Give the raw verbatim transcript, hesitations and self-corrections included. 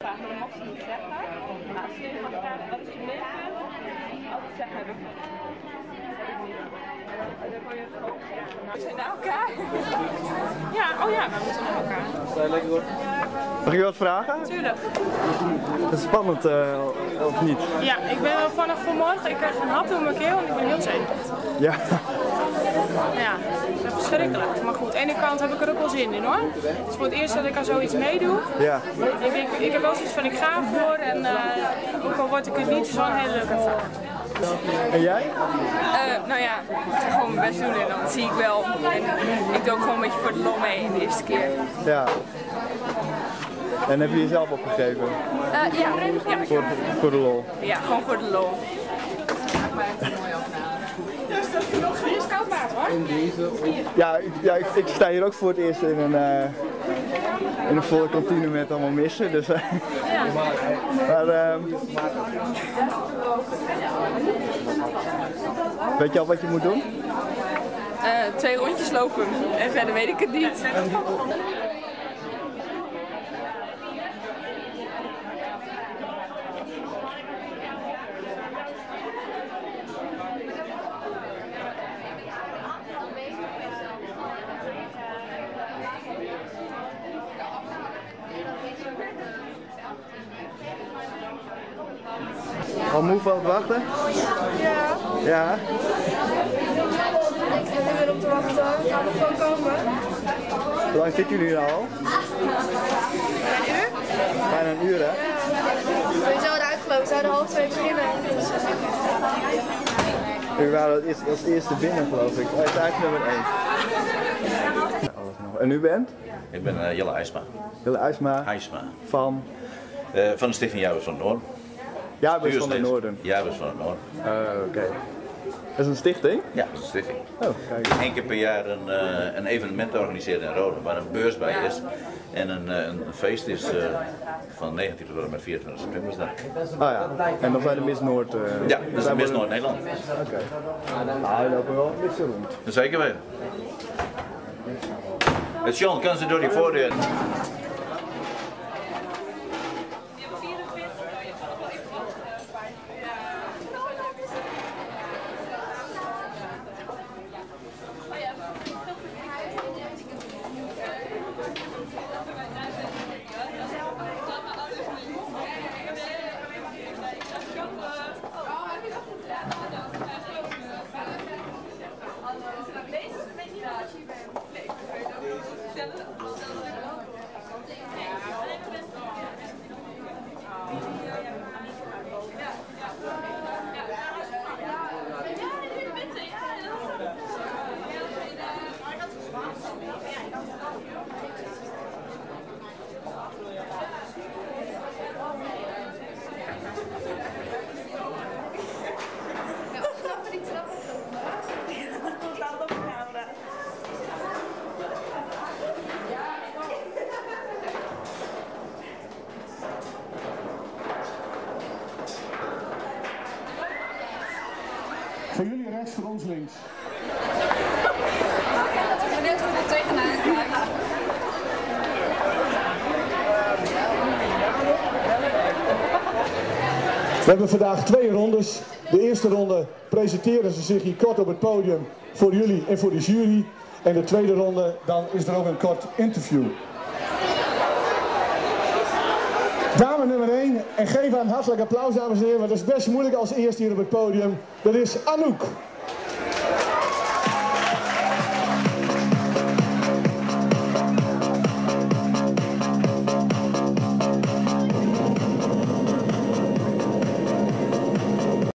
Vraag, maar dan mag ze niet zeggen. Nou, als ze nu gaan vragen wat is je leefpunt, altijd zeggen heb ik niet. We zijn naar elkaar. Ja, oh ja, we moeten naar elkaar. Mag ik je wat vragen? Tuurlijk. Het is spannend, uh, of niet? Ja, ik ben wel vanaf vanmorgen, ik krijg een hap door mijn keel en ik ben heel zenuwachtig. Ja. Ja, dat is verschrikkelijk. Maar goed, aan de ene kant heb ik er ook wel zin in hoor. Het is voor het eerst dat ik aan zoiets meedoe. Ja. Ik, ik, ik heb wel zoiets van ik ga voor en uh, ook al word ik het niet, het is wel een hele leuke ervaring. En jij? Uh, nou ja, ik ga gewoon mijn best doen en dat zie ik wel. En ik doe ook gewoon een beetje voor de lol mee de eerste keer. Ja. En heb je jezelf opgegeven? Uh, ja. ja. Voor, voor de lol? Ja, gewoon voor de lol. Dus dat is nog geen koud water hoor. Ja, ja ik, ik sta hier ook voor het eerst in een, uh, in een volle kantine met allemaal missen. Dus, uh, ja. Maar, uh, weet je al wat je moet doen? Uh, twee rondjes lopen en verder weet ik het niet. Al moe van het wachten? Ja. Ja. Ik ben er op te wachten. Ga nog gewoon komen. Hoe lang zitten jullie hier al? Een uur? Bijna een uur hè? Ja. We zouden uitgelopen, we zouden half twee beginnen. We waren als, als eerste binnen geloof ik. Uit eigenlijk nummer één. En u bent? Ik ben uh, Jelle IJsma. Jelle IJsma. IJsma. Van? Uh, van de Stichting Jaarbeurs van het Noorden. Jaarbeurs van het Noorden. Jaarbeurs van het Noorden. Uh, Oké. Okay. Dat is een stichting? Ja, dat is een stichting. Oh, kijk. Eén keer per jaar een, uh, een evenement organiseren in Rode, waar een beurs bij is. En een, uh, een feest is uh, van negentien tot en met vierentwintig september. Ah ja, en dan zijn de Miss Noord. Uh, ja, dat is de Miss Noord Nederland. Oké. Okay. Nou, die lopen wel een beetje rond. Zeker weten. Het John, kan ze door die voordeur? Voor jullie rechts, voor ons links. Ik ben net hoe de tegenaan krijgt. We hebben vandaag twee rondes. De eerste ronde presenteren ze zich hier kort op het podium voor jullie en voor de jury. En de tweede ronde, dan is er ook een kort interview. Dame nummer één, en geef haar een hartelijk applaus dames en heren, want het is best moeilijk als eerste hier op het podium. Dat is Anouk.